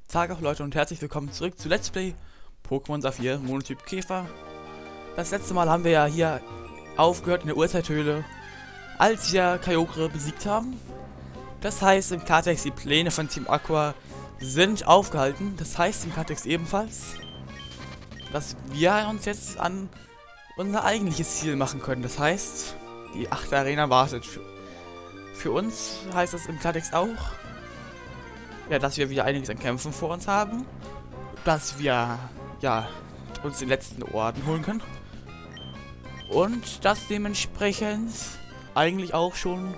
Tag auch Leute und herzlich willkommen zurück zu Let's Play Pokémon Saphir Monotyp Käfer. Das letzte Mal haben wir ja hier aufgehört in der Urzeithöhle, als wir Kyogre besiegt haben. Das heißt im Klartext, die Pläne von Team Aqua sind aufgehalten. Das heißt im Klartext ebenfalls, dass wir uns jetzt an unser eigentliches Ziel machen können. Das heißt, die 8. Arena wartet. Für uns heißt das im Klartext auch, ja, dass wir wieder einiges an Kämpfen vor uns haben, dass wir, ja, uns den letzten Orden holen können und dass dementsprechend eigentlich auch schon,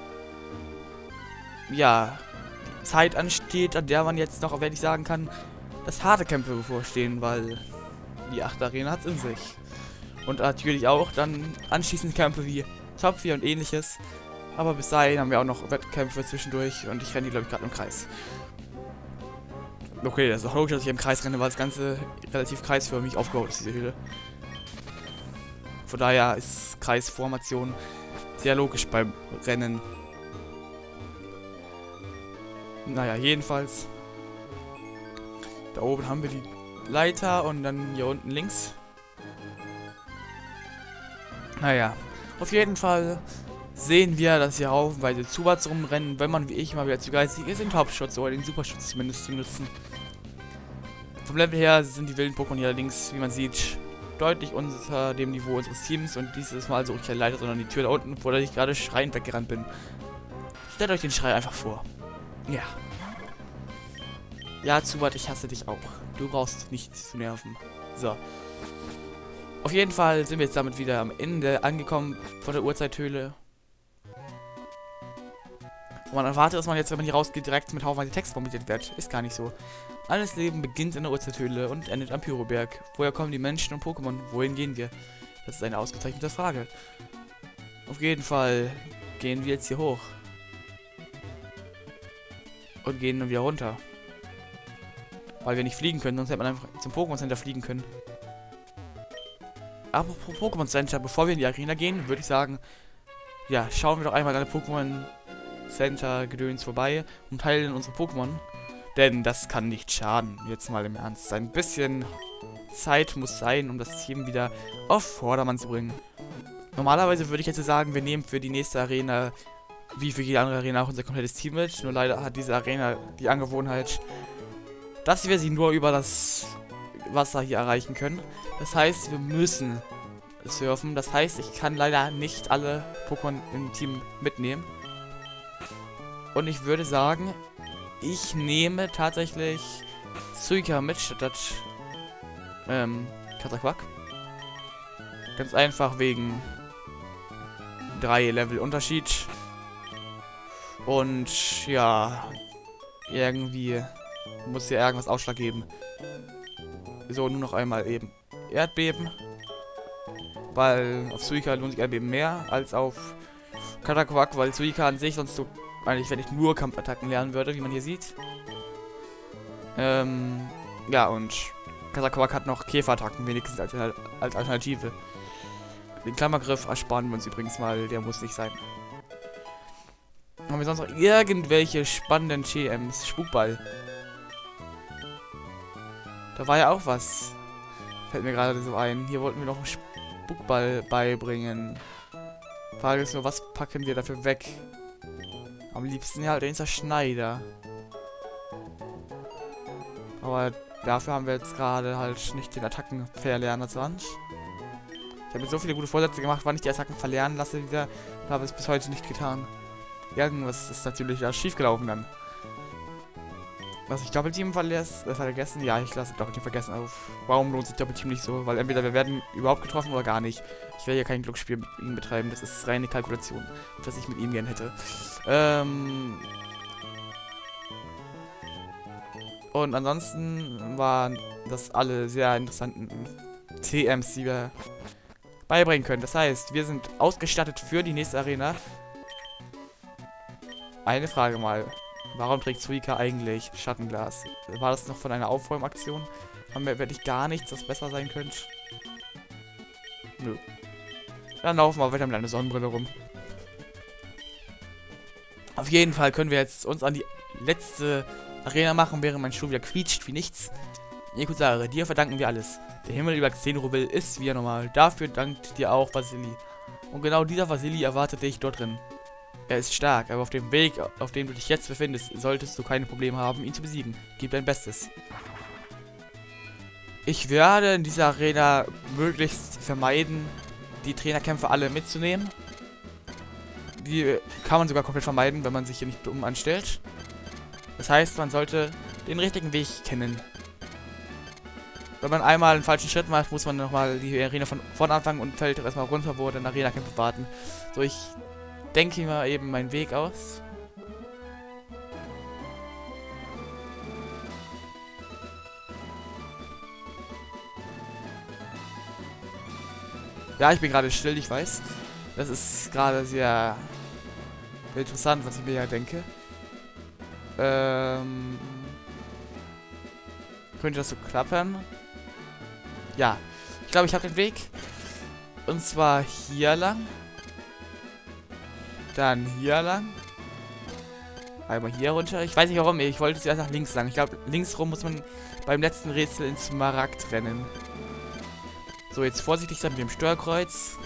ja, die Zeit ansteht, an der man jetzt noch, wenn ich sagen kann, dass harte Kämpfe bevorstehen, weil die 8. Arena hat es in sich. Und natürlich auch dann anschließend Kämpfe wie Top 4 und ähnliches. Aber bis dahin haben wir auch noch Wettkämpfe zwischendurch und ich renne die, glaube ich, gerade im Kreis. Okay, das ist auch logisch, dass ich im Kreis renne, weil das Ganze relativ kreisförmig aufgebaut ist, diese Höhle. Von daher ist Kreisformation sehr logisch beim Rennen. Naja, jedenfalls. Da oben haben wir die Leiter und dann hier unten links. Naja, auf jeden Fall sehen wir, dass hier haufenweise Zubats rumrennen, wenn man wie ich mal wieder zu geizig ist, den Topschutz oder den Superschutz zumindest zu nutzen. Vom Level her sind die wilden Pokémon hier allerdings, wie man sieht, deutlich unter dem Niveau unseres Teams und dieses Mal suche ich keine Leiter, sondern die Tür da unten, vor der ich gerade schreiend weggerannt bin. Stellt euch den Schrei einfach vor. Ja. Ja, Zubat, ich hasse dich auch. Du brauchst nicht zu nerven. So. Auf jeden Fall sind wir jetzt damit wieder am Ende angekommen von der Urzeithöhle. Und man erwartet, dass man jetzt, wenn man hier rausgeht, direkt mit haufenweise Text bombardiert wird. Ist gar nicht so. Alles Leben beginnt in der Urzeithöhle und endet am Pyroberg. Woher kommen die Menschen und Pokémon? Wohin gehen wir? Das ist eine ausgezeichnete Frage. Auf jeden Fall gehen wir jetzt hier hoch. Und gehen dann wieder runter. Weil wir nicht fliegen können, sonst hätte man einfach zum Pokémon Center fliegen können. Apropos Pokémon Center, bevor wir in die Arena gehen, würde ich sagen, ja, schauen wir doch einmal an der Pokémon Center Gedöns vorbei und heilen unsere Pokémon. Denn das kann nicht schaden, jetzt mal im Ernst. Ein bisschen Zeit muss sein, um das Team wieder auf Vordermann zu bringen. Normalerweise würde ich jetzt sagen, wir nehmen für die nächste Arena, wie für jede andere Arena, auch unser komplettes Team mit. Nur leider hat diese Arena die Angewohnheit, dass wir sie nur über das Wasser hier erreichen können. Das heißt, wir müssen surfen. Das heißt, ich kann leider nicht alle Pokémon im Team mitnehmen. Und ich würde sagen, ich nehme tatsächlich Suika mit statt Katakquak. Ganz einfach wegen 3 Level Unterschied. Und ja, irgendwie muss ja irgendwas Ausschlag geben. So, nur noch einmal eben Erdbeben. Weil auf Suika lohnt sich Erdbeben mehr als auf Katakquak, weil Suika an sich sonst so, eigentlich, wenn ich nur Kampfattacken lernen würde, wie man hier sieht. Ja, und Katakquak hat noch Käferattacken wenigstens als Alternative. Den Klammergriff ersparen wir uns übrigens mal, der muss nicht sein. Haben wir sonst noch irgendwelche spannenden TMs? Spukball. Da war ja auch was. Fällt mir gerade so ein. Hier wollten wir noch einen Spukball beibringen. Frage ist nur, was packen wir dafür weg? Am liebsten ja den Zerschneider. Aber dafür haben wir jetzt gerade halt nicht den Attacken-Verlerner zur Hand. Ich habe mir so viele gute Vorsätze gemacht, wann ich die Attacken verlernen lasse wieder. Und habe es bis heute nicht getan. Irgendwas ist natürlich da schiefgelaufen dann. Was ich Doppelteam vergessen? Ja, ich lasse Doppelteam vergessen auf. Warum lohnt sich Doppelteam nicht so? Weil entweder wir werden überhaupt getroffen oder gar nicht. Ich will hier kein Glücksspiel mit ihm betreiben. Das ist reine Kalkulation, was ich mit ihm gern hätte. Und ansonsten waren das alle sehr interessanten TMs, die wir beibringen können. Das heißt, wir sind ausgestattet für die nächste Arena. Eine Frage mal. Warum trägt Suika eigentlich Schattenglas? War das noch von einer Aufräumaktion? Haben wir wirklich gar nichts, das besser sein könnte? Nö. Dann laufen wir weiter mit einer Sonnenbrille rum. Auf jeden Fall können wir jetzt uns an die letzte Arena machen, während mein Stuhl wieder quietscht wie nichts. Nekusare, dir verdanken wir alles. Der Himmel über Xenorubil ist wie normal. Dafür dankt dir auch Vasili. Und genau dieser Vasili erwartet dich dort drin. Er ist stark, aber auf dem Weg, auf dem du dich jetzt befindest, solltest du keine Probleme haben, ihn zu besiegen. Gib dein Bestes. Ich werde in dieser Arena möglichst vermeiden, die Trainerkämpfe alle mitzunehmen. Die kann man sogar komplett vermeiden, wenn man sich hier nicht dumm anstellt. Das heißt, man sollte den richtigen Weg kennen. Wenn man einmal einen falschen Schritt macht, muss man nochmal die Arena von vorne anfangen und fällt erstmal runter, wo dann Arena-Kämpfe warten. So, ich denke mir eben meinen Weg aus. Ja, ich bin gerade still, ich weiß. Das ist gerade sehr interessant, was ich mir ja denke. Könnte das so klappen? Ja. Ich glaube, ich habe den Weg. Und zwar hier lang. Dann hier lang. Einmal hier runter. Ich weiß nicht warum. Ich wollte zuerst nach links lang. Ich glaube, links rum muss man beim letzten Rätsel ins Smaragd rennen. So, jetzt vorsichtig sein mit dem Steuerkreuz.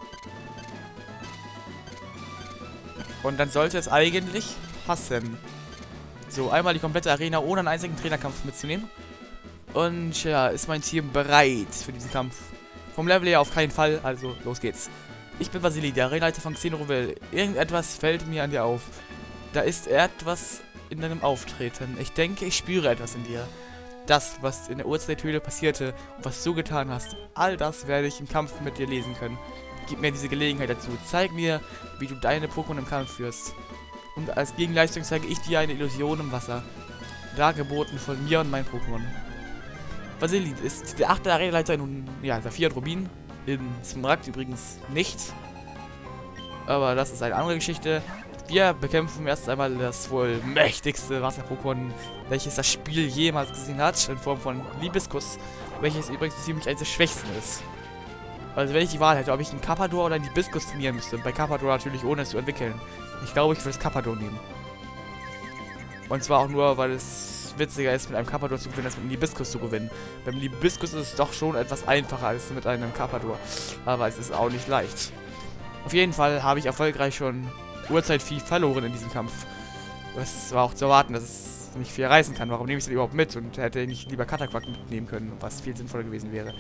Und dann sollte es eigentlich passen. So, einmal die komplette Arena ohne einen einzigen Trainerkampf mitzunehmen. Und ja, ist mein Team bereit für diesen Kampf? Vom Level her auf keinen Fall, also los geht's. Ich bin Vasili, der Arenaleiter von Xenorubil. Irgendetwas fällt mir an dir auf. Da ist etwas in deinem Auftreten. Ich denke, ich spüre etwas in dir. Das, was in der Urzeithöhle passierte und was du getan hast, all das werde ich im Kampf mit dir lesen können. Gib mir diese Gelegenheit dazu. Zeig mir, wie du deine Pokémon im Kampf führst. Und als Gegenleistung zeige ich dir eine Illusion im Wasser. Dargeboten von mir und meinen Pokémon. Vasili ist der 8. Arenaleiter in Saphir und Rubin. In Smaragd übrigens nicht. Aber das ist eine andere Geschichte. Wir bekämpfen erst einmal das wohl mächtigste Wasser-Pokémon, welches das Spiel jemals gesehen hat, in Form von Libiskus, welches übrigens ziemlich eines der schwächsten ist. Also wenn ich die Wahl hätte, ob ich einen Carpador oder einen Libiskus trainieren müsste, bei Carpador natürlich ohne es zu entwickeln. Ich glaube, ich würde das Carpador nehmen. Und zwar auch nur, weil es witziger ist, mit einem Carpador zu gewinnen, als mit einem Libiskus zu gewinnen. Beim Libiskus ist es doch schon etwas einfacher als mit einem Carpador. Aber es ist auch nicht leicht. Auf jeden Fall habe ich erfolgreich schon Urzeitvieh verloren in diesem Kampf. Das war auch zu erwarten, dass es nicht viel reißen kann. Warum nehme ich es denn überhaupt mit? Und hätte ich lieber Kataquak mitnehmen können, was viel sinnvoller gewesen wäre.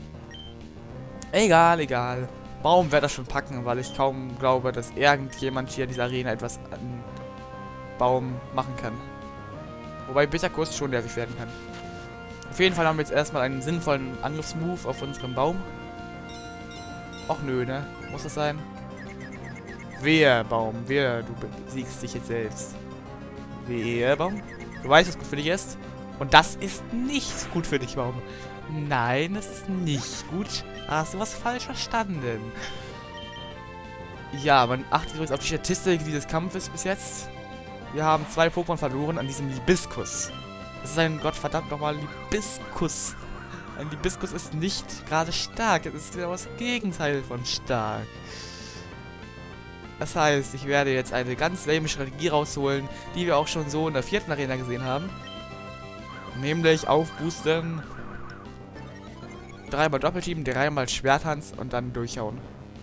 Egal, egal. Baum wird das schon packen, weil ich kaum glaube, dass irgendjemand hier in dieser Arena etwas an Baum machen kann. Wobei Bitterkuss schon nervig werden kann. Auf jeden Fall haben wir jetzt erstmal einen sinnvollen Angriffsmove auf unserem Baum. Och nö, ne? Muss das sein? Wehe, Baum, wehe, du besiegst dich jetzt selbst. Wehe, Baum. Du weißt, was gut für dich ist. Und das ist nicht gut für dich, Baum. Nein, das ist nicht gut. Da hast du was falsch verstanden. Ja, man achtet übrigens auf die Statistik dieses Kampfes bis jetzt. Wir haben 2 Pokémon verloren an diesem Libiskus. Das ist ein Gottverdammt nochmal Libiskus. Ein Libiskus ist nicht gerade stark. Es ist genau das Gegenteil von stark. Das heißt, ich werde jetzt eine ganz lame Strategie rausholen, die wir auch schon so in der 4. Arena gesehen haben. Nämlich aufboosten, 3-mal Doppelteam, 3-mal Schwerthands und dann durchhauen.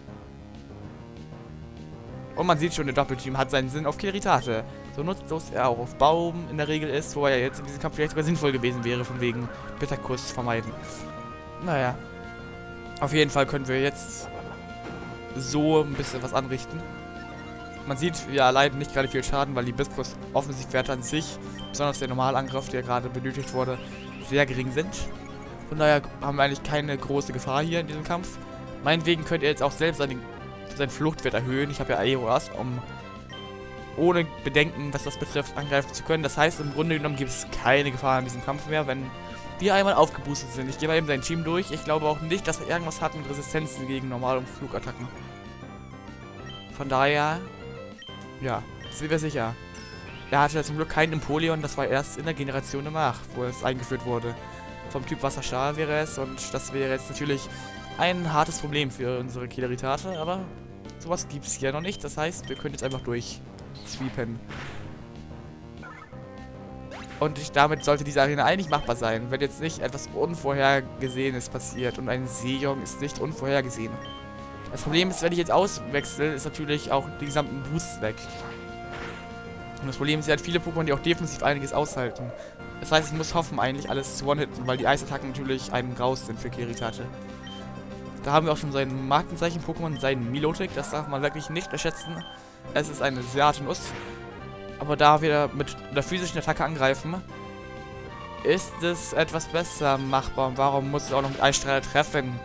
Und man sieht schon, der Doppelteam hat seinen Sinn auf Kileritate. So nutzlos er auch auf Baum in der Regel ist, wobei er jetzt in diesem Kampf vielleicht sogar sinnvoll gewesen wäre, von wegen Bitterkuss vermeiden. Naja. Auf jeden Fall können wir jetzt so ein bisschen was anrichten. Man sieht, wir erleiden nicht gerade viel Schaden, weil die Libiskus Offensivwerte an sich, besonders der Normalangriff, der gerade benötigt wurde, sehr gering sind. Von daher haben wir eigentlich keine große Gefahr hier in diesem Kampf. Meinetwegen könnt ihr jetzt auch selbst seinen Fluchtwert erhöhen. Ich habe ja Aeroas, um ohne Bedenken, was das betrifft, angreifen zu können. Das heißt, im Grunde genommen gibt es keine Gefahr in diesem Kampf mehr, wenn wir einmal aufgeboostet sind. Ich gehe mal eben sein Team durch. Ich glaube auch nicht, dass er irgendwas hat mit Resistenzen gegen Normal- und Flugattacken. Von daher, ja, sind wir sicher. Er hatte ja zum Glück keinen Empoleon, das war erst in der Generation danach, wo es eingeführt wurde. Vom Typ Wasserstahl wäre es und das wäre jetzt natürlich ein hartes Problem für unsere Kileritate, aber sowas gibt es hier noch nicht. Das heißt, wir können jetzt einfach durchsweepen. damit sollte diese Arena eigentlich machbar sein, wenn jetzt nicht etwas Unvorhergesehenes passiert. Und ein Seejong ist nicht unvorhergesehen. Das Problem ist, wenn ich jetzt auswechsel, ist natürlich auch die gesamten Boosts weg. Und das Problem ist, er hat viele Pokémon, die auch defensiv einiges aushalten. Das heißt, ich muss hoffen, eigentlich alles zu one-hitten, weil die Eisattacken natürlich einen raus sind für Kiritate. Da haben wir auch schon sein Markenzeichen-Pokémon, sein Milotic. Das darf man wirklich nicht unterschätzen. Es ist eine sehr harte Nuss. Aber da wir mit der physischen Attacke angreifen, ist es etwas besser machbar. Und warum muss es auch noch mit Eisstrahler treffen?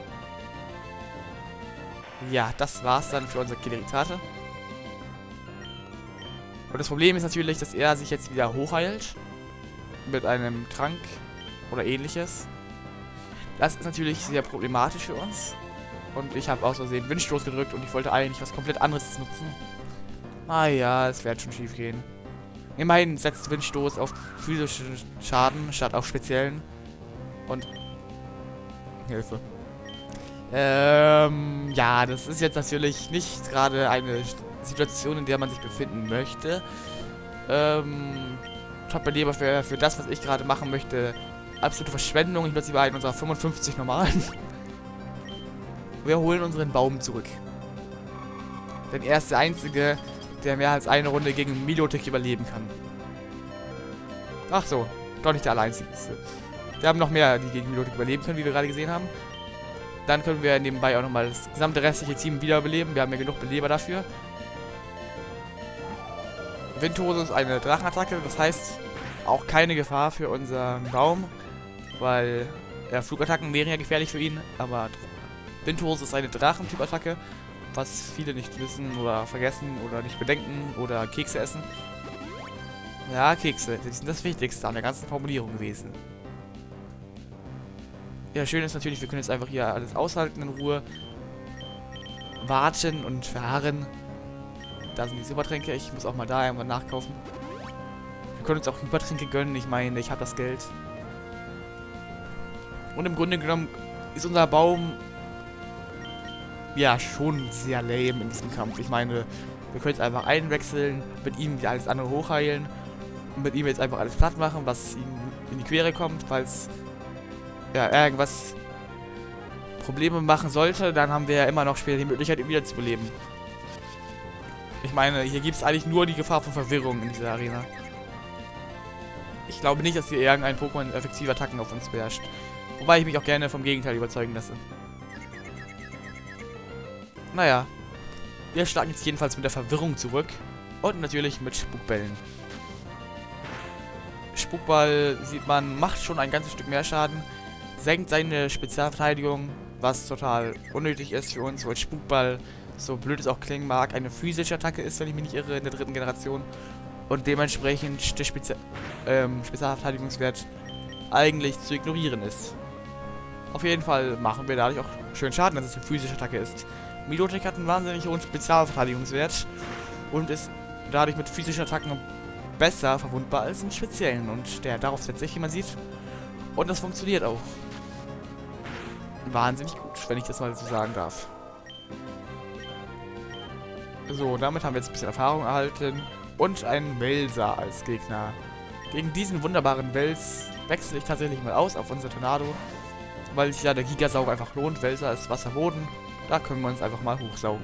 Ja, das war's dann für unser Kiritate. Und das Problem ist natürlich, dass er sich jetzt wieder hochheilt. Mit einem Trank oder ähnliches. Das ist natürlich sehr problematisch für uns. Und ich habe aus Versehen Windstoß gedrückt und ich wollte eigentlich was komplett anderes nutzen. Ah ja, es wird schon schief gehen. Immerhin setzt Windstoß auf physischen Schaden statt auf speziellen. Und Hilfe. Ja, das ist jetzt natürlich nicht gerade eine Situation, in der man sich befinden möchte. Top-Beleber für das, was ich gerade machen möchte, absolute Verschwendung. Ich nutze lieber einen unserer 55 normalen. Wir holen unseren Baum zurück. Denn er ist der Einzige, der mehr als eine Runde gegen Milotic überleben kann. Ach so, doch nicht der Alleinzige. Wir haben noch mehr, die gegen Milotic überleben können, wie wir gerade gesehen haben. Dann können wir nebenbei auch nochmal das gesamte restliche Team wiederbeleben. Wir haben ja genug Beleber dafür. Windhose ist eine Drachenattacke, das heißt auch keine Gefahr für unseren Baum, weil Flugattacken wären ja gefährlich für ihn, aber Windhose ist eine Drachentyp-Attacke, was viele nicht wissen oder vergessen oder nicht bedenken oder Kekse essen. Ja, Kekse, die sind das Wichtigste an der ganzen Formulierung gewesen. Ja, schön ist natürlich, wir können jetzt einfach hier alles aushalten in Ruhe, warten und verharren. Da sind die Supertränke, ich muss auch mal da irgendwann nachkaufen. Wir können uns auch Hypertränke gönnen, ich meine, ich habe das Geld. Und im Grunde genommen ist unser Baum ja schon sehr lame in diesem Kampf. Ich meine, wir können jetzt einfach einwechseln, mit ihm wieder alles andere hochheilen und mit ihm jetzt einfach alles platt machen, was ihm in die Quere kommt, falls ja irgendwas Probleme machen sollte, dann haben wir ja immer noch später die Möglichkeit, ihn wiederzubeleben. Ich meine, hier gibt es eigentlich nur die Gefahr von Verwirrung in dieser Arena. Ich glaube nicht, dass hier irgendein Pokémon effektive Attacken auf uns beherrscht. Wobei ich mich auch gerne vom Gegenteil überzeugen lasse. Naja. Wir schlagen jetzt jedenfalls mit der Verwirrung zurück. Und natürlich mit Spukbällen. Spukball, sieht man, macht schon ein ganzes Stück mehr Schaden. Senkt seine Spezialverteidigung, was total unnötig ist für uns, weil Spukball, so blöd es auch klingen mag, eine physische Attacke ist, wenn ich mich nicht irre, in der 3. Generation. Und dementsprechend der Spezialverteidigungswert eigentlich zu ignorieren ist. Auf jeden Fall machen wir dadurch auch schön Schaden, dass es eine physische Attacke ist. Milotic hat einen wahnsinnig hohen Spezialverteidigungswert und ist dadurch mit physischen Attacken besser verwundbar als mit speziellen. Und darauf setzt sich, wie man sieht. Und das funktioniert auch. Wahnsinnig gut, wenn ich das mal so sagen darf. So, damit haben wir jetzt ein bisschen Erfahrung erhalten. Und einen Welser als Gegner. Gegen diesen wunderbaren Wels wechsle ich tatsächlich mal aus auf unser Tornado. Weil sich ja der Gigasauger einfach lohnt. Welser ist Wasserboden. Da können wir uns einfach mal hochsaugen.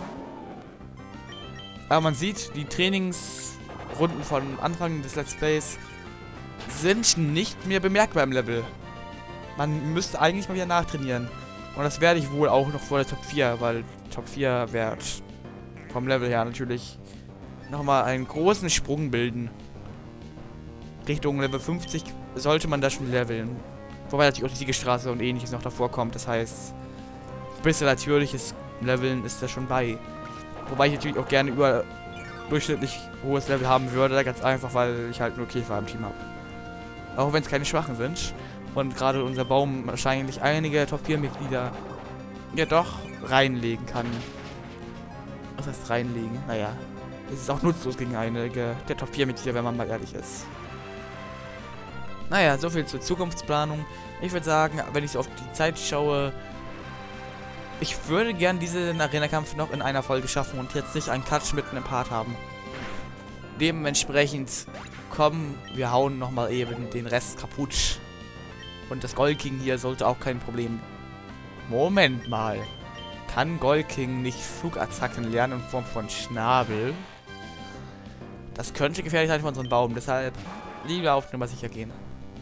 Aber man sieht, die Trainingsrunden von Anfang des Let's Plays sind nicht mehr bemerkbar im Level. Man müsste eigentlich mal wieder nachtrainieren. Und das werde ich wohl auch noch vor der Top 4, weil Top 4 wird vom Level her natürlich nochmal einen großen Sprung bilden. Richtung Level 50 sollte man da schon leveln. Wobei natürlich auch die Siegesstraße und ähnliches noch davor kommt. Das heißt, ein bisschen natürliches Leveln ist da schon bei. Wobei ich natürlich auch gerne überdurchschnittlich hohes Level haben würde. Ganz einfach, weil ich halt nur Käfer im Team habe. Auch wenn es keine Schwachen sind. Und gerade unser Baum wahrscheinlich einige Top 4 Mitglieder ja doch reinlegen kann. Was heißt reinlegen? Naja, es ist auch nutzlos gegen einige der Top 4 Mitglieder, wenn man mal ehrlich ist. Naja, soviel zur Zukunftsplanung. Ich würde sagen, wenn ich so auf die Zeit schaue, ich würde gern diesen Arena-Kampf noch in einer Folge schaffen und jetzt nicht einen Cut mitten im Part haben. Dementsprechend komm, wir hauen nochmal eben den Rest kaputt. Und das Golking hier sollte auch kein Problem. Moment mal. Kann Golking nicht Flugattacken lernen in Form von Schnabel? Das könnte gefährlich sein für unseren Baum, deshalb lieber auf Nummer sicher gehen.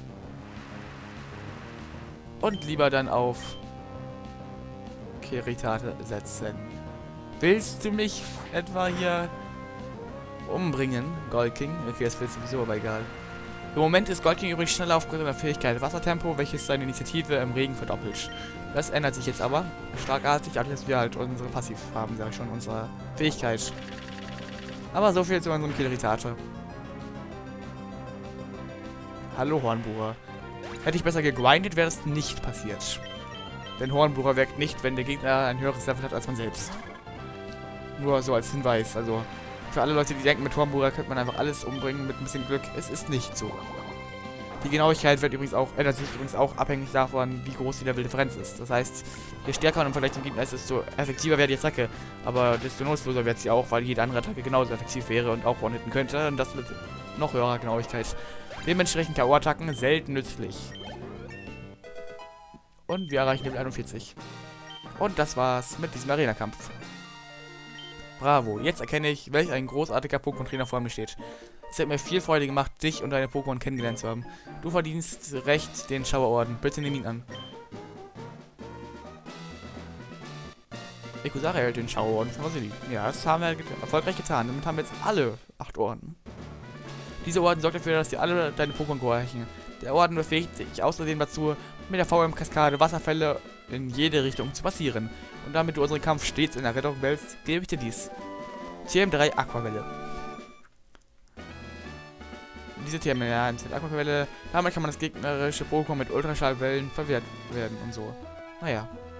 Und lieber dann auf Kiritate setzen. Willst du mich etwa hier umbringen, Golking? Okay, das willst du sowieso, aber egal. Im Moment ist Golking übrigens schneller aufgrund seiner Fähigkeit Wassertempo, welches seine Initiative im Regen verdoppelt. Das ändert sich jetzt aber schlagartig, dadurch, dass wir halt unsere Passiv haben, sag ich schon, unsere Fähigkeit. Aber so viel zu unserem Kiritate. Hallo Hornbohrer. Hätte ich besser gegrindet, wäre es nicht passiert. Denn Hornbohrer wirkt nicht, wenn der Gegner ein höheres Level hat als man selbst. Nur so als Hinweis, also für alle Leute, die denken, mit Hornbohrer könnte man einfach alles umbringen mit ein bisschen Glück. Es ist nicht so. Die Genauigkeit wird übrigens auch, ändert sich übrigens auch abhängig davon, wie groß die Leveldifferenz ist. Das heißt, je stärker man im Vergleich zum Gegner ist, desto effektiver wäre die Attacke. Aber desto nutzloser wird sie auch, weil jede andere Attacke genauso effektiv wäre und auch one-hitten könnte. Und das mit noch höherer Genauigkeit. Dementsprechend K.O.-Attacken selten nützlich. Und wir erreichen Level 41. Und das war's mit diesem Arena-Kampf. Bravo, jetzt erkenne ich, welch ein großartiger Pokémon-Trainer vor mir steht. Es hat mir viel Freude gemacht, dich und deine Pokémon kennengelernt zu haben. Du verdienst recht den Schauerorden. Bitte nimm ihn an. Ekusara erhält den Schauerorden von Vasili. Ja, das haben wir erfolgreich getan. Damit haben wir jetzt alle 8 Orden. Dieser Orden sorgt dafür, dass dir alle deine Pokémon gehorchen. Der Orden befähigt dich außerdem dazu, mit der VM-Kaskade Wasserfälle in jede Richtung zu passieren. Und damit du unseren Kampf stets in Erinnerung behältst, gebe ich dir dies. TM3 Aquavelle. Diese TM3 Aquavelle, damit kann man das gegnerische Pokémon mit Ultraschallwellen verwehrt werden und so. Naja.